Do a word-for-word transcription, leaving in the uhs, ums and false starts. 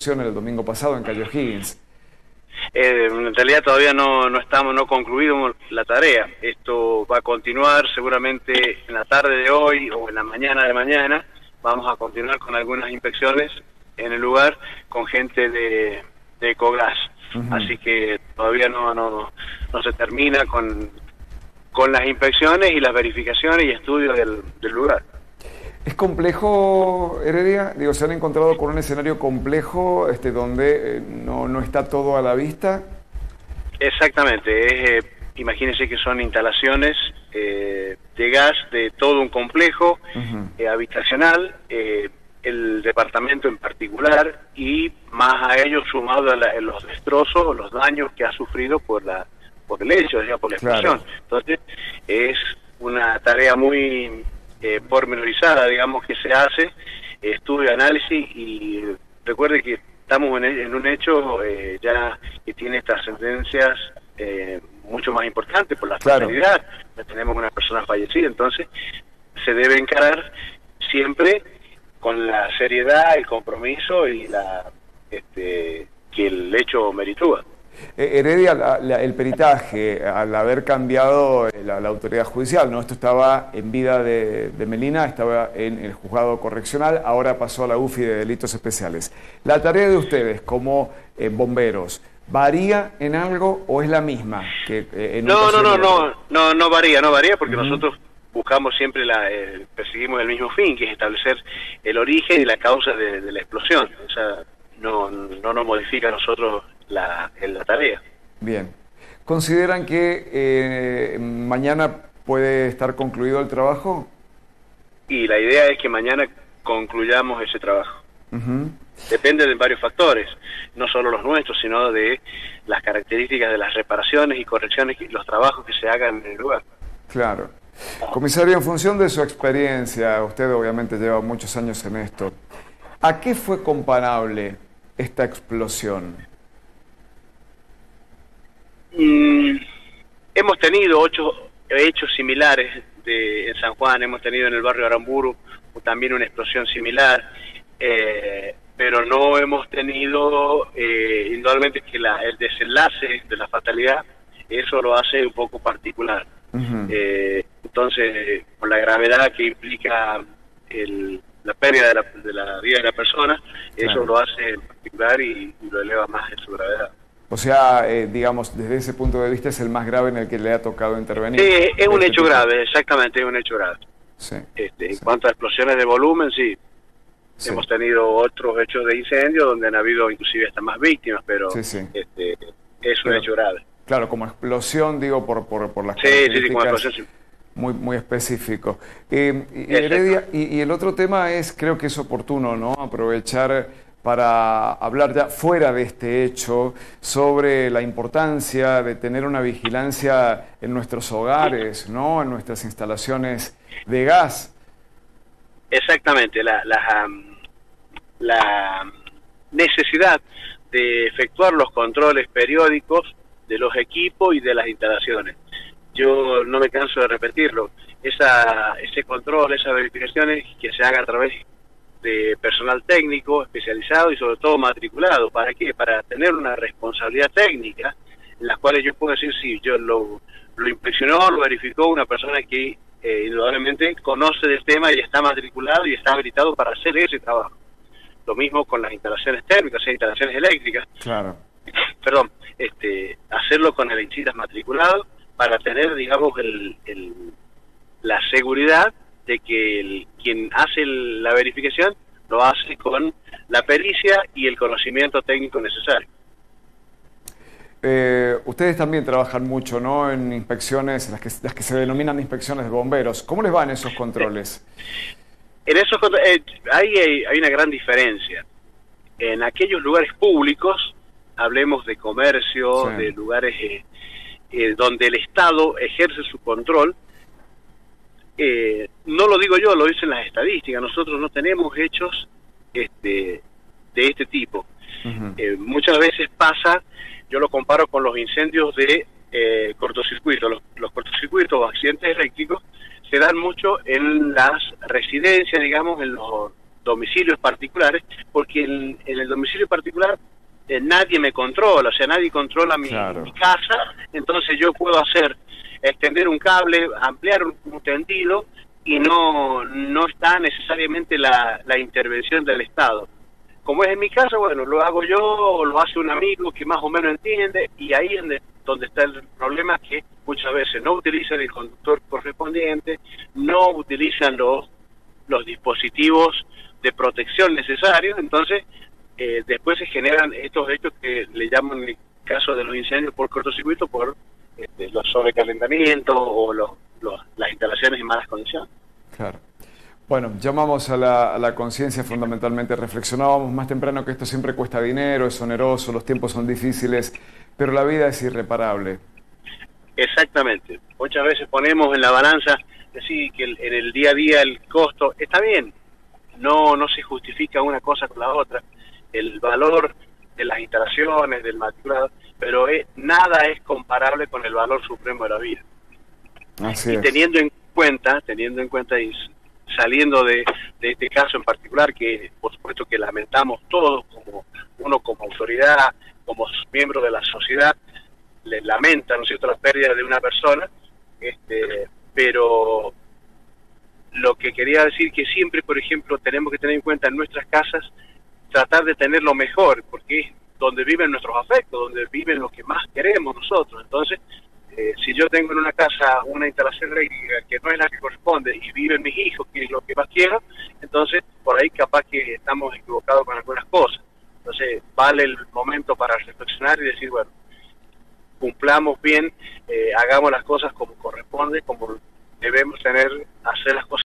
explosión el domingo pasado en Calle O'Higgins. Eh, en realidad todavía no, no estamos, no concluimos la tarea. Esto va a continuar seguramente en la tarde de hoy o en la mañana de mañana. Vamos a continuar con algunas inspecciones en el lugar con gente de, de Ecogas. Uh-huh. Así que todavía no, no, no se termina con, con las inspecciones y las verificaciones y estudios del, del lugar. ¿Es complejo, Heredia? Digo, ¿se han encontrado con un escenario complejo este, donde eh, no, no está todo a la vista? Exactamente. Es, eh, imagínense que son instalaciones eh, de gas de todo un complejo uh-huh. eh, habitacional, eh, el departamento en particular, y más a ello sumado a, la, a los destrozos o los daños que ha sufrido por la por el hecho, ya por la explosión. Claro. Entonces, es una tarea muy... Eh, pormenorizada, digamos, que se hace, eh, estudio, análisis, y recuerde que estamos en, en un hecho eh, ya que tiene trascendencias eh, mucho más importantes por la fatalidad. Claro. Tenemos una persona fallecida, entonces se debe encarar siempre con la seriedad, el compromiso y la este, que el hecho meritúa. Eh, Heredia, la, la, el peritaje, al haber cambiado la, la autoridad judicial, ¿no? Esto estaba en vida de, de Melina, estaba en el juzgado correccional, ahora pasó a la U F I de Delitos Especiales. ¿La tarea de ustedes como eh, bomberos varía en algo o es la misma? Que, eh, en no, no, no, no, no, no varía, no varía porque uh-huh. nosotros buscamos siempre, la, eh, perseguimos el mismo fin, que es establecer el origen y la causa de, de la explosión. O sea, no, no nos modifica a nosotros La, en la tarea. Bien. ¿Consideran que eh, mañana puede estar concluido el trabajo? Y la idea es que mañana concluyamos ese trabajo. Uh-huh. Depende de varios factores, no solo los nuestros, sino de las características de las reparaciones y correcciones y los trabajos que se hagan en el lugar. Claro. Comisario, en función de su experiencia, usted obviamente lleva muchos años en esto, ¿a qué fue comparable esta explosión? Mm, hemos tenido ocho hechos similares de, en San Juan, hemos tenido en el barrio Aramburu también una explosión similar, eh, pero no hemos tenido, eh, indudablemente que la, el desenlace de la fatalidad, eso lo hace un poco particular. Uh-huh. eh, entonces, por la gravedad que implica el, la pérdida de la, de la vida de la persona, claro. Eso lo hace en particular y, y lo eleva más en su gravedad. O sea, eh, digamos, desde ese punto de vista es el más grave en el que le ha tocado intervenir. Sí, es un hecho grave, exactamente, es un hecho grave. Sí, este, en sí. cuanto a explosiones de volumen, sí. sí. Hemos tenido otros hechos de incendio donde han habido inclusive hasta más víctimas, pero sí, sí. Este, es un pero, hecho grave. Claro, como explosión, digo, por, por, por las sí, características sí, sí, como explosión, sí. muy, muy específico. Eh, y, Heredia, y, y el otro tema es, creo que es oportuno, ¿no?, aprovechar para hablar ya fuera de este hecho sobre la importancia de tener una vigilancia en nuestros hogares, ¿no?, en nuestras instalaciones de gas. Exactamente, la, la, la necesidad de efectuar los controles periódicos de los equipos y de las instalaciones. Yo no me canso de repetirlo, esa, ese control, esas verificaciones que se haga a través de personal técnico especializado y sobre todo matriculado. ¿Para qué? Para tener una responsabilidad técnica en las cuales yo puedo decir, sí, yo lo, lo inspeccionó, lo verificó una persona que eh, indudablemente conoce del tema y está matriculado y está habilitado para hacer ese trabajo. Lo mismo con las instalaciones térmicas, o sea, instalaciones eléctricas. Claro. Perdón, este, hacerlo con el electricistas matriculado para tener, digamos, el, el, la seguridad de que el, quien hace el, la verificación lo hace con la pericia y el conocimiento técnico necesario. Eh, ustedes también trabajan mucho, ¿no?, en inspecciones, las que, las que se denominan inspecciones de bomberos. ¿Cómo les van esos controles? En esos eh, hay, hay una gran diferencia. En aquellos lugares públicos, hablemos de comercio, sí. de lugares eh, eh, donde el Estado ejerce su control, eh, no lo digo yo, lo dicen las estadísticas, nosotros no tenemos hechos este, de este tipo. Uh-huh. eh, muchas veces pasa, yo lo comparo con los incendios de eh, cortocircuito, los, los cortocircuitos o accidentes eléctricos se dan mucho en las residencias, digamos, en los domicilios particulares, porque en, en el domicilio particular eh, nadie me controla, o sea, nadie controla mi, Claro. mi casa, entonces yo puedo hacer, extender un cable, ampliar un, un tendido, y no, no está necesariamente la, la intervención del Estado. Como es en mi casa, bueno, lo hago yo, o lo hace un amigo que más o menos entiende, y ahí es donde, donde está el problema, que muchas veces no utilizan el conductor correspondiente, no utilizan los, los dispositivos de protección necesarios, entonces eh, después se generan estos hechos que le llaman, en el caso de los incendios por cortocircuito, por este, los sobrecalentamientos o los, los, las instalaciones en malas condiciones. Claro. Bueno, llamamos a la, a la conciencia fundamentalmente. Reflexionábamos más temprano que esto siempre cuesta dinero, es oneroso, los tiempos son difíciles, pero la vida es irreparable. Exactamente. Muchas veces ponemos en la balanza, decir que el, en el día a día el costo está bien, no, no se justifica una cosa con la otra, el valor de las instalaciones, del matriculado, pero es, nada es comparable con el valor supremo de la vida. Así y es. teniendo en cuenta, teniendo en cuenta y saliendo de, de este caso en particular, que por supuesto que lamentamos todos, como uno como autoridad, como miembro de la sociedad, le lamenta, ¿no es cierto?, la pérdida de una persona, este, pero lo que quería decir que siempre, por ejemplo, tenemos que tener en cuenta en nuestras casas, tratar de tener lo mejor, porque es donde viven nuestros afectos, donde viven lo que más queremos nosotros. Entonces, eh, si yo tengo en una casa una instalación eléctrica que no es la que corresponde y viven mis hijos, que es lo que más quiero, entonces por ahí capaz que estamos equivocados con algunas cosas. Entonces, vale el momento para reflexionar y decir, bueno, cumplamos bien, eh, hagamos las cosas como corresponde, como debemos tener, hacer las cosas